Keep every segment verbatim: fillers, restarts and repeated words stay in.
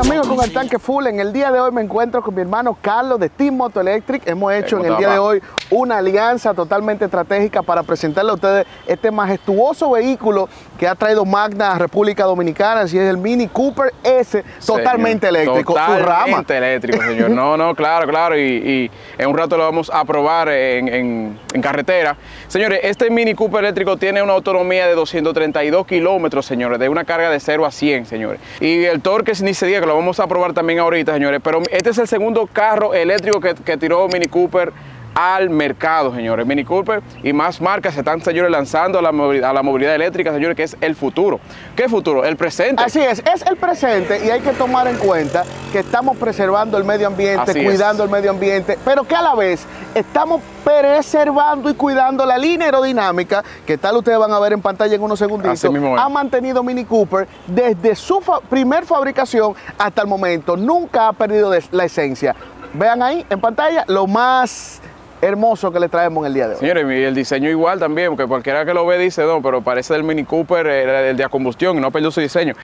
amigos, con el tanque full. En el día de hoy me encuentro con mi hermano Carlos de Team Moto Electric. Hemos hecho en el día de hoy una alianza totalmente estratégica para presentarle a ustedes este majestuoso vehículo que ha traído Magna a República Dominicana, así es el Mini Cooper S, totalmente señor, eléctrico. Totalmente eléctrico, señor. No, no, claro, claro. Y, y en un rato lo vamos a probar en, en, en carretera. Señores, este Mini Cooper eléctrico tiene una autonomía de doscientos treinta y dos kilómetros, señores, de una carga de cero a cien, señores. Y el torque ni se diga, que lo vamos a probar también ahorita, señores. Pero este es el segundo carro eléctrico que, que tiró Mini Cooper al mercado, señores. Mini Cooper y más marcas se están, señores, lanzando a la, movilidad, a la movilidad eléctrica, señores, que es el futuro. ¿Qué futuro? El presente. Así es, es el presente y hay que tomar en cuenta que estamos preservando el medio ambiente, Así cuidando es. el medio ambiente, pero que a la vez estamos preservando y cuidando la línea aerodinámica, que tal ustedes van a ver en pantalla en unos segunditos. Ha mantenido Mini Cooper desde su fa primer fabricación hasta el momento. Nunca ha perdido la esencia. Vean ahí en pantalla lo más hermoso que le traemos en el día de hoy. Señores, y el diseño igual también, porque cualquiera que lo ve dice, no, pero parece del Mini Cooper, el, el de a combustión, y no perdió su diseño.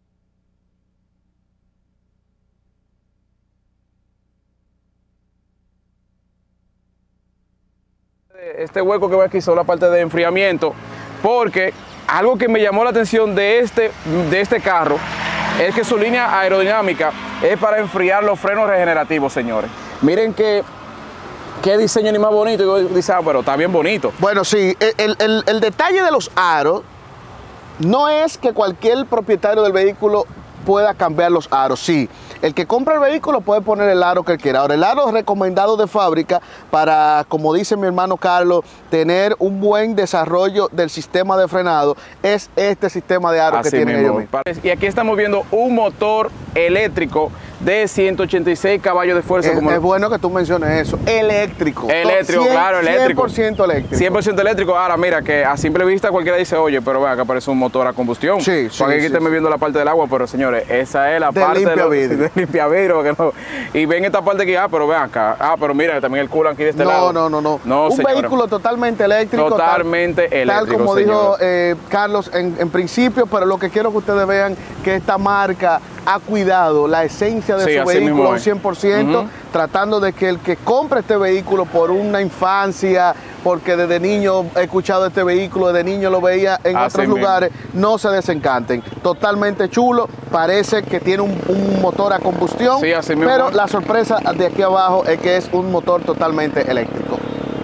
Este hueco que ve aquí son la parte de enfriamiento, porque algo que me llamó la atención de este, de este carro es que su línea aerodinámica es para enfriar los frenos regenerativos, señores. Miren que qué diseño ni más bonito. Y dice, ah, pero está bien bonito. Bueno, sí, el, el, el detalle de los aros no es que cualquier propietario del vehículo pueda cambiar los aros, sí. El que compra el vehículo puede poner el aro que él quiera. Ahora, el aro recomendado de fábrica para, como dice mi hermano Carlos, tener un buen desarrollo del sistema de frenado es este sistema de aro Así que tienen ellos mismos. Y aquí estamos viendo un motor eléctrico de ciento ochenta y seis caballos de fuerza. Es, como es bueno que tú menciones eso. Eléctrico. Eléctrico, cien, claro, eléctrico. cien por ciento eléctrico. cien por ciento eléctrico. Ahora, mira, que a simple vista cualquiera dice, oye, pero vea, que parece un motor a combustión. Sí, sí. Porque aquí sí, estamos sí. viendo la parte del agua, pero señores, esa es la de parte limpia de, vidrio. de limpia vidrio. Que no. Y ven esta parte aquí, ah, pero vean acá. Ah, pero mira, también el culo aquí de este no, lado. No, no, no. no un señores. vehículo totalmente eléctrico. Totalmente tal, eléctrico, Tal como señor. dijo eh, Carlos en, en principio, pero lo que quiero que ustedes vean que esta marca ha cuidado la esencia de sí, su vehículo un cien por ciento, uh-huh. tratando de que el que compre este vehículo por una infancia, porque desde niño he escuchado este vehículo, desde niño lo veía en Así otros mismo. lugares, no se desencanten. Totalmente chulo, parece que tiene un, un motor a combustión, sí, así mismo. pero la sorpresa de aquí abajo es que es un motor totalmente eléctrico.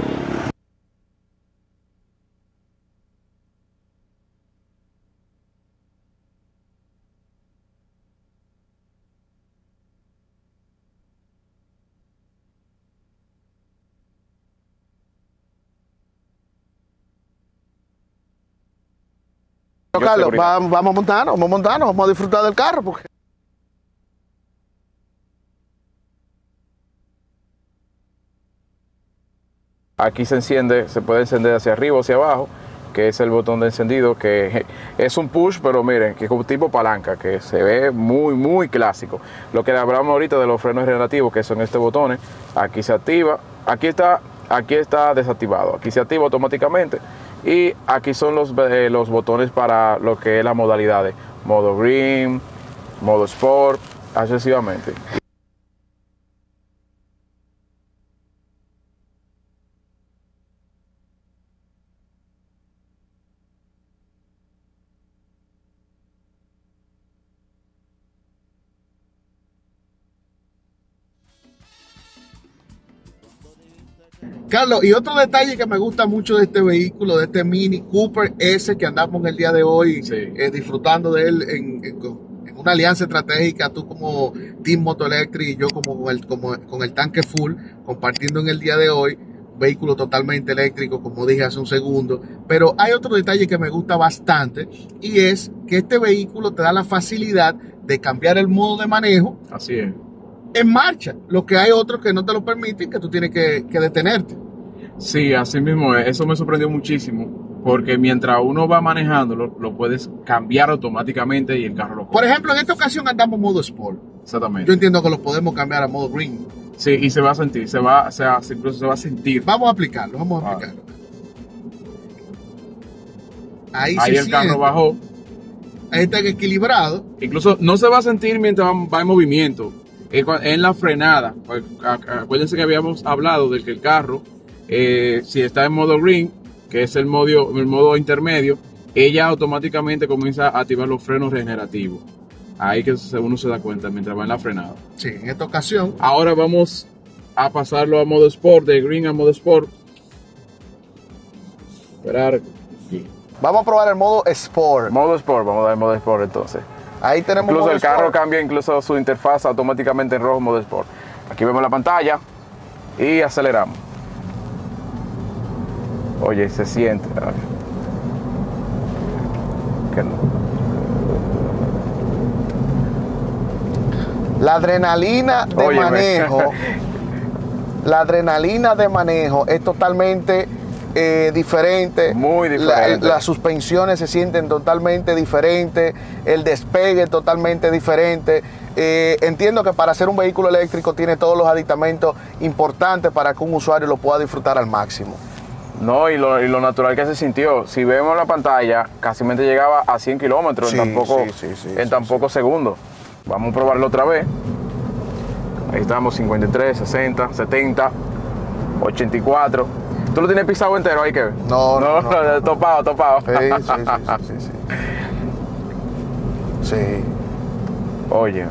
Carlos, vamos, vamos a montarnos, vamos a montarnos, vamos a disfrutar del carro. Porque... Aquí se enciende, se puede encender hacia arriba o hacia abajo, que es el botón de encendido, que es un push, pero miren, que es un tipo palanca, que se ve muy, muy clásico. Lo que hablamos ahorita de los frenos regenerativos, que son estos botones, aquí se activa, aquí está, aquí está desactivado, aquí se activa automáticamente. Y aquí son los, eh, los botones para lo que es la modalidad de modo green, modo sport, sucesivamente. Carlos, y otro detalle que me gusta mucho de este vehículo, de este Mini Cooper S que andamos en el día de hoy, sí. eh, disfrutando de él en, en, en una alianza estratégica, tú como Team Moto Electric y yo como con, el, como con el tanque full, compartiendo en el día de hoy, vehículo totalmente eléctrico, como dije hace un segundo. Pero hay otro detalle que me gusta bastante y es que este vehículo te da la facilidad de cambiar el modo de manejo. Así es. En marcha, lo que hay otros que no te lo permiten, que tú tienes que, que detenerte. Sí, así mismo es. Eso me sorprendió muchísimo, porque mientras uno va manejándolo, lo puedes cambiar automáticamente y el carro lo coge. Por ejemplo, en esta ocasión andamos modo Sport. Exactamente. Yo entiendo que lo podemos cambiar a modo Green. Sí, y se va a sentir, se va, o sea, incluso se va a sentir. Vamos a aplicarlo, vamos a aplicarlo. Ah. Ahí, Ahí se el siente. carro bajó. está equilibrado. Incluso no se va a sentir mientras va en movimiento. En la frenada, acuérdense que habíamos hablado de que el carro, eh, si está en modo green, que es el modo, el modo intermedio, ella automáticamente comienza a activar los frenos regenerativos. Ahí que uno se da cuenta mientras va en la frenada. Sí, en esta ocasión. Ahora vamos a pasarlo a modo sport, de green a modo sport. Esperar aquí. Vamos a probar el modo sport. Modo sport, vamos a dar el modo sport entonces. Ahí tenemos incluso el carro sport. cambia incluso su interfaz automáticamente en rojo modo sport. Aquí vemos la pantalla y aceleramos. Oye, se siente. Que no. La adrenalina de Óyeme. manejo, la adrenalina de manejo es totalmente eh, diferente. Muy diferente. La, las suspensiones se sienten totalmente diferentes, el despegue es totalmente diferente. Eh, entiendo que para hacer un vehículo eléctrico tiene todos los aditamentos importantes para que un usuario lo pueda disfrutar al máximo. No, y lo, y lo natural que se sintió. Si vemos la pantalla, casi llegaba a cien kilómetros Sí, en tan, poco, sí, sí, sí, en sí, tan sí. pocos segundos. Vamos a probarlo otra vez. Ahí estamos, cincuenta y tres, sesenta, setenta, ochenta y cuatro. ¿Tú lo tienes pisado entero ahí, que No, no, no, no, topado, topado. Sí, sí, sí, sí, sí. Sí. Oye,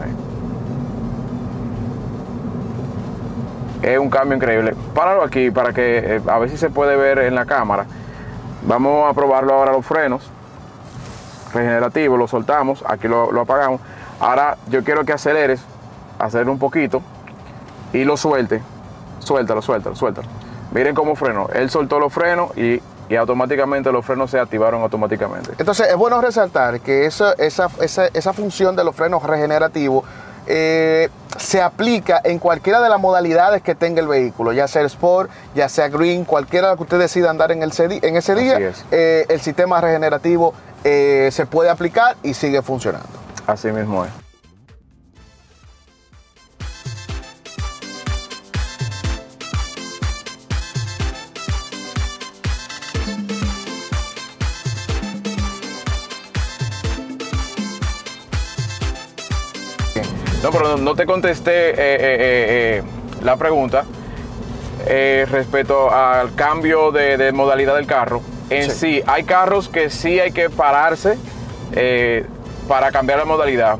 es un cambio increíble. Páralo aquí para que eh, a ver si se puede ver en la cámara. Vamos a probarlo ahora los frenos regenerativos, lo soltamos, aquí lo, lo apagamos. Ahora yo quiero que aceleres, acelere un poquito y lo suelte. Suéltalo, suéltalo, suéltalo. Miren cómo frenó. Él soltó los frenos y, y automáticamente los frenos se activaron automáticamente. Entonces es bueno resaltar que eso, esa, esa, esa función de los frenos regenerativos eh, se aplica en cualquiera de las modalidades que tenga el vehículo, ya sea Sport, ya sea Green, cualquiera que usted decida andar en, el, en ese día, eh, el sistema regenerativo eh, se puede aplicar y sigue funcionando. Así mismo es. No, pero no te contesté eh, eh, eh, la pregunta eh, respecto al cambio de, de modalidad del carro. En sí. sí, hay carros que sí hay que pararse eh, para cambiar la modalidad.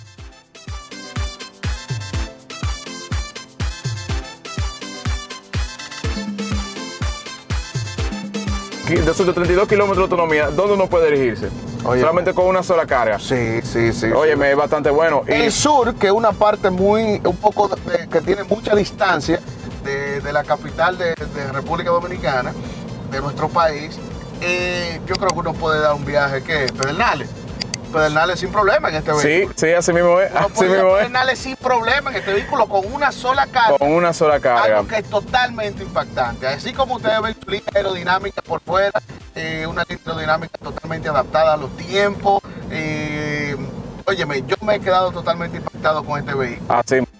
De doscientos treinta y dos kilómetros de autonomía, ¿dónde uno puede dirigirse? Oye, solamente con una sola carga. Sí, sí, sí. Oye, sí. es bastante bueno. El y... sur, que es una parte muy, un poco, de, que tiene mucha distancia de, de la capital de, de República Dominicana, de nuestro país, eh, yo creo que uno puede dar un viaje, ¿qué? Pedernales. Pedernales sin problema en este vehículo. Sí, sí, así mismo es. Uno así puede mismo ir a es. Pedernales sin problema en este vehículo con una sola carga. Con una sola carga. Algo que es totalmente impactante. Así como ustedes ven su línea aerodinámica por fuera, eh, una línea aerodinámica totalmente adaptada a los tiempos. Eh, óyeme, yo me he quedado totalmente impactado con este vehículo. Así.